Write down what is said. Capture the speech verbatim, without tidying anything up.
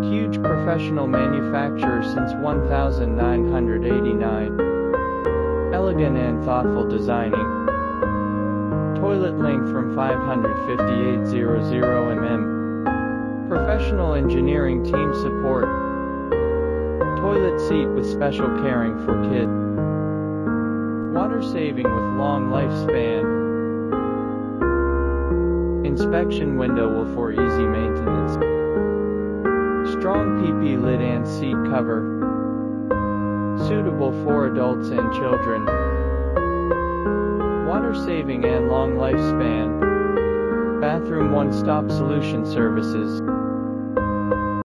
Huge professional manufacturer since nineteen eighty-nine. Elegant and thoughtful designing. Toilet length from five hundred fifty-eight millimeters. Professional engineering team support. Toilet seat with special caring for kid. Water saving with long lifespan. Inspection window will for easy maintenance. Strong P P lid and seat cover. Suitable for adults and children. Water saving and long lifespan. Bathroom one-stop solution services.